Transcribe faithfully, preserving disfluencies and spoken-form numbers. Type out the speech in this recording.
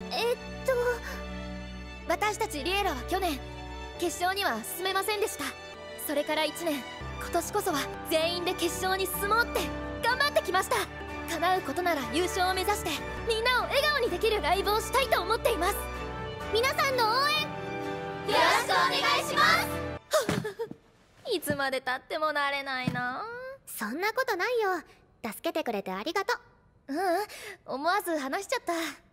えっと私たちリエラは去年決勝には進めませんでした。それからいちねん、今年こそは全員で決勝に進もうって頑張ってきました。叶うことなら優勝を目指してみんなを笑顔にできるライブをしたいと思っています。皆さんの応援よろしくお願いしますいつまでたってもなれないな。 そんなことないよ。助けてくれてありがとう。 ううん、思わず話しちゃった。